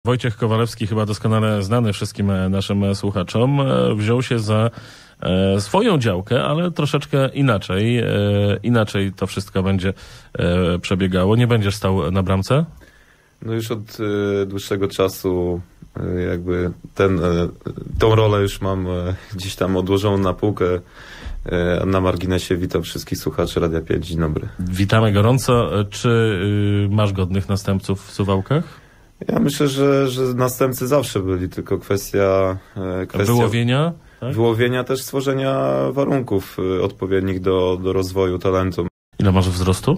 Wojciech Kowalewski, chyba doskonale znany wszystkim naszym słuchaczom, wziął się za swoją działkę, ale troszeczkę inaczej. Inaczej to wszystko będzie przebiegało. Nie będziesz stał na bramce? No już od dłuższego czasu jakby tą rolę już mam gdzieś tam odłożoną na półkę. Na marginesie witam wszystkich słuchaczy Radia 5. Dzień dobry. Witamy gorąco. Czy masz godnych następców w Suwałkach? Ja myślę, że następcy zawsze byli, tylko kwestia wyłowienia? Tak? Wyłowienia, też stworzenia warunków odpowiednich do rozwoju talentu. Ile masz wzrostu?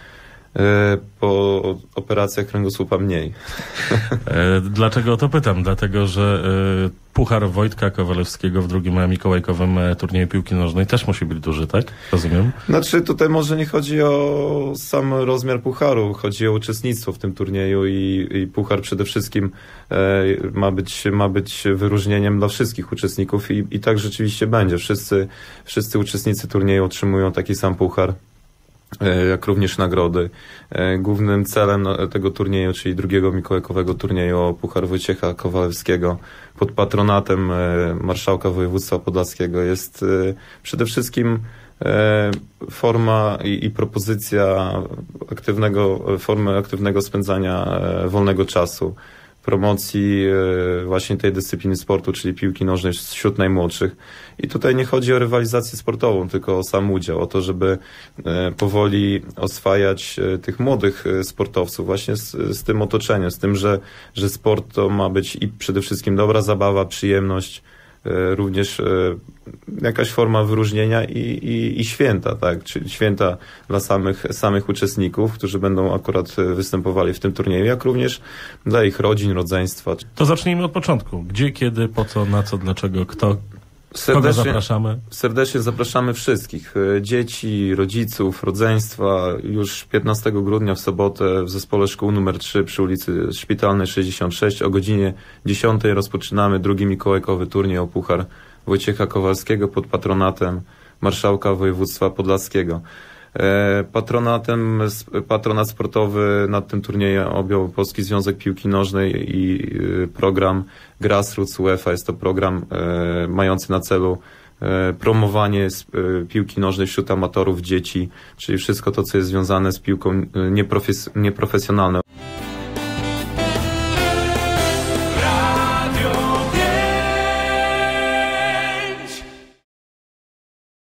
Po operacjach kręgosłupa mniej. Dlaczego o to pytam? Dlatego, że puchar Wojtka Kowalewskiego w drugim mikołajkowym turnieju piłki nożnej też musi być duży, tak? Rozumiem? Znaczy tutaj może nie chodzi o sam rozmiar pucharu, chodzi o uczestnictwo w tym turnieju i puchar przede wszystkim ma być wyróżnieniem dla wszystkich uczestników i tak rzeczywiście będzie. Wszyscy uczestnicy turnieju otrzymują taki sam puchar, jak również nagrody. Głównym celem tego turnieju, czyli drugiego mikołajkowego turnieju o Puchar Wojciecha Kowalewskiego pod patronatem marszałka województwa podlaskiego jest przede wszystkim forma i propozycja formy aktywnego spędzania wolnego czasu, promocji właśnie tej dyscypliny sportu, czyli piłki nożnej wśród najmłodszych. I tutaj nie chodzi o rywalizację sportową, tylko o sam udział, o to, żeby powoli oswajać tych młodych sportowców właśnie z tym otoczeniem, z tym, że sport to ma być i przede wszystkim dobra zabawa, przyjemność, również jakaś forma wyróżnienia i święta, tak? Czyli święta dla samych uczestników, którzy będą akurat występowali w tym turnieju, jak również dla ich rodzin, rodzeństwa. To zacznijmy od początku. Gdzie, kiedy, po co, na co, dlaczego, kto? Kogo zapraszamy? Serdecznie zapraszamy wszystkich. Dzieci, rodziców, rodzeństwa. Już 15 grudnia w sobotę w Zespole Szkół nr 3 przy ulicy Szpitalnej 66 o godzinie 10 rozpoczynamy drugi mikołajkowy turniej o Puchar Wojciecha Kowalskiego pod patronatem marszałka województwa podlaskiego. Patronat sportowy nad tym turniejem objął Polski Związek Piłki Nożnej i program Grassroots UEFA. Jest to program mający na celu promowanie piłki nożnej wśród amatorów, dzieci, czyli wszystko to, co jest związane z piłką nieprofesjonalną,